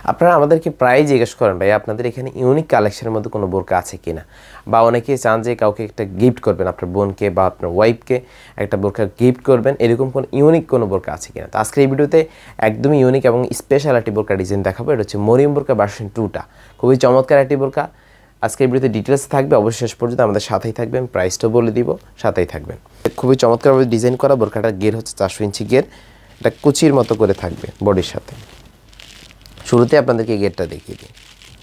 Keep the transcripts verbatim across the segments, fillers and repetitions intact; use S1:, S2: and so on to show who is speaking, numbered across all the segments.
S1: আপনারা আমাদেরকে প্রায়ই জিজ্ঞেস করেন ভাই আপনাদের এখানে ইউনিক কালেকশনের মধ্যে কোনো বোরকা আছে কিনা, বা অনেকেই চান যে কাউকে একটা গিফট করবেন, আপনার বোনকে বা আপনার ওয়াইফকে একটা বোরকা গিফট করবেন, এরকম কোনো ইউনিক কোনো বোরকা আছে কিনা। তো আজকের এই ভিডিওতে একদমই ইউনিক এবং স্পেশাল একটি বোরকা ডিজাইন দেখাবো। এটা হচ্ছে মরিয়ম বোরকা ভার্সন টুটা, খুবই চমৎকার একটি বোরকা। আজকের ভিডিওতে ডিটেলস থাকবে, অবশ্যই শেষ পর্যন্ত আমাদের সাথেই থাকবেন, প্রাইসটাও বলে দিব, সাথেই থাকবেন। খুবই চমৎকারভাবে ডিজাইন করা বোরকাটা, গের হচ্ছে চারশো ইঞ্চি গের, এটা কুচির মতো করে থাকবে বডির সাথে। শুরুতে আপনাদেরকে গেরটা দেখিয়ে দিই,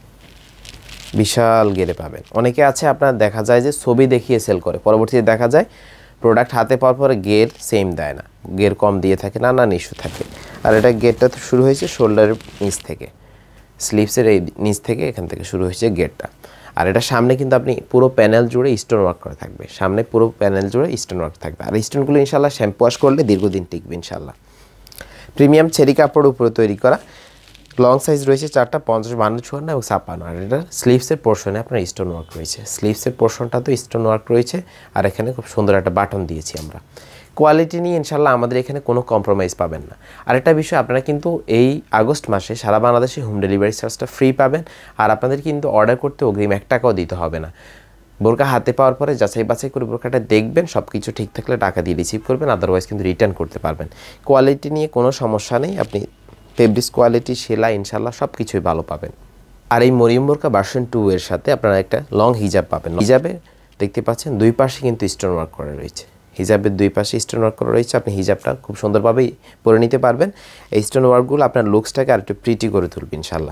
S1: বিশাল গেরে পাবেন। অনেকে আছে আপনার দেখা যায় যে ছবি দেখিয়ে সেল করে, পরবর্তীতে দেখা যায় প্রোডাক্ট হাতে পাওয়ার পরে গের সেম দেয় না, গের কম দিয়ে থাকে, নানান ইস্যু থাকে। আর এটা গেরটা তো শুরু হয়েছে শোল্ডারের নিচ থেকে, স্লিভসের এই নিচ থেকে, এখান থেকে শুরু হয়েছে গেরটা। আর এটা সামনে কিন্তু আপনি পুরো প্যানেল জুড়ে স্টোন ওয়ার্ক করা থাকবে, সামনে পুরো প্যানেল জুড়ে স্টোন ওয়ার্ক থাকবে। আর স্টোনগুলো ইনশাল্লাহ শ্যাম্পু ওয়াশ করলে দীর্ঘদিন টিকবে ইনশাল্লাহ। প্রিমিয়াম চেরি কাপড়ের উপরে তৈরি করা, লং সাইজ রয়েছে চারটা, পঞ্চাশ, বান্ন, চুয়ান্ন এবং ছাপ্পান্ন। আর এটা স্লিভসের পোর্শনে আপনার স্টোন ওয়ার্ক রয়েছে, স্লিভসের পোর্শনটা তো স্টোন ওয়ার্ক রয়েছে। আর এখানে খুব সুন্দর একটা বাটন দিয়েছি আমরা। কোয়ালিটি নিয়ে ইনশাল্লাহ আমাদের এখানে কোনো কম্প্রোমাইজ পাবেন না। আরেকটা বিষয়, আপনারা কিন্তু এই আগস্ট মাসে সারা বাংলাদেশে হোম ডেলিভারি চার্জটা ফ্রি পাবেন। আর আপনাদের কিন্তু অর্ডার করতে অগ্রিম এক টাকাও দিতে হবে না। বোরকা হাতে পাওয়ার পরে যাচাই বাছাই করে বোরকাটা দেখবেন, সব কিছু ঠিক থাকলে টাকা দিয়ে রিসিভ করবেন, আদারওয়াইজ কিন্তু রিটার্ন করতে পারবেন। কোয়ালিটি নিয়ে কোনো সমস্যা নেই, আপনি ফেব্রিক্স কোয়ালিটি, সেলাই ইনশাল্লাহ সব কিছুই ভালো পাবেন। আর এই মরিয়ম বোরকা ভার্সন টু এর সাথে আপনারা একটা লং হিজাব পাবেন। হিজাবে দেখতে পাচ্ছেন দুই পাশে কিন্তু স্টোন ওয়ার্ক করা রয়েছে, হিজাবের দুই পাশে স্টোন ওয়ার্ক করা রয়েছে। আপনি হিজাবটা খুব সুন্দরভাবেই পরে নিতে পারবেন। এই স্টোন ওয়ার্কগুলো আপনার লুকসটাকে আর একটু প্রিটি করে তুলবে ইনশাল্লাহ।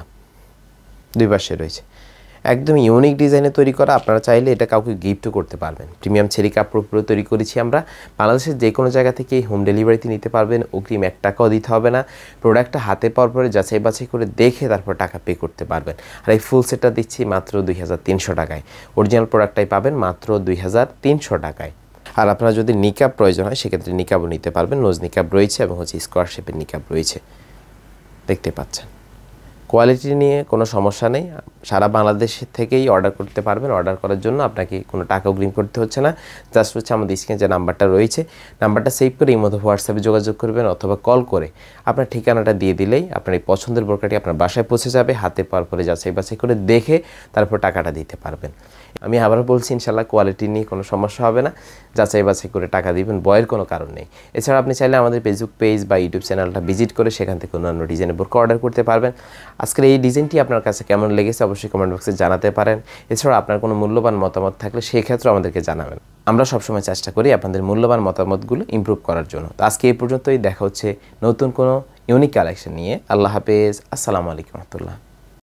S1: দুই পাশে রয়েছে, একদম ইউনিক ডিজাইনে তৈরি করা। আপনারা চাইলে এটা কাউকে গিফটও করতে পারবেন। প্রিমিয়াম চেরি কাপড় উপরে তৈরি করেছি আমরা। বাংলাদেশের যে কোনো জায়গা থেকে হোম ডেলিভারিতে নিতে পারবেন, অগ্রিম এক টাকাও দিতে হবে না। প্রোডাক্টটা হাতে পাওয়ার পরে যাচাই বাছাই করে দেখে তারপর টাকা পে করতে পারবেন। আর এই ফুল সেটটা দিচ্ছি মাত্র দুই হাজার তিনশো টাকায়। অরিজিনাল প্রোডাক্টটাই পাবেন মাত্র দুই হাজার তিনশো টাকায়। আর আপনারা যদি নিকাব প্রয়োজন হয় সেক্ষেত্রে নিকাবও নিতে পারবেন। নোজ নিকাব রয়েছে এবং হচ্ছে স্কোয়ার শেপের নিকাব রয়েছে, দেখতে পাচ্ছেন। কোয়ালিটি নিয়ে কোনো সমস্যা নেই, সারা বাংলাদেশ থেকেই অর্ডার করতে পারবেন। অর্ডার করার জন্য আপনাকে কোনো টাকা অগ্রিম করতে হচ্ছে না। জাস্ট হচ্ছে আমাদের স্ক্রিনে যে নাম্বারটা রয়েছে, নাম্বারটা সেভ করে এই মতো হোয়াটসঅ্যাপে যোগাযোগ করবেন অথবা কল করে আপনার ঠিকানাটা দিয়ে দিলেই আপনার এই পছন্দের বোরকাটি আপনার বাসায় পৌঁছে যাবে। হাতে পাওয়ার পরে যাচাই বাছাই করে দেখে তারপর টাকাটা দিতে পারবেন। আমি আবারও বলছি, ইনশাল্লাহ কোয়ালিটি নিয়ে কোনো সমস্যা হবে না, যাচাই বাছাই করে টাকা দিবেন, বয়ের কোনো কারণ নেই। এছাড়া আপনি চাইলে আমাদের ফেসবুক পেজ বা ইউটিউব চ্যানেলটা ভিজিট করে সেখান থেকে অন্যান্য ডিজাইনের বোরকা অর্ডার করতে পারবেন। আজকের এই ডিজাইনটি আপনার কাছে কেমন লেগেছে অবশ্যই কমেন্ট বক্সে জানাতে পারেন। এছাড়া আপনার কোনো মূল্যবান মতামত থাকলে সেই ক্ষেত্রে আমাদেরকে জানাবেন। আমরা সবসময় চেষ্টা করি আপনাদের মূল্যবান মতামতগুলো ইমপ্রুভ করার জন্য। তো আজকে এই পর্যন্তই, দেখা হচ্ছে নতুন কোনো ইউনিক কালেকশন নিয়ে। আল্লাহ হাফেজ, আসসালামু আলাইকুম রহমতুল্লাহ।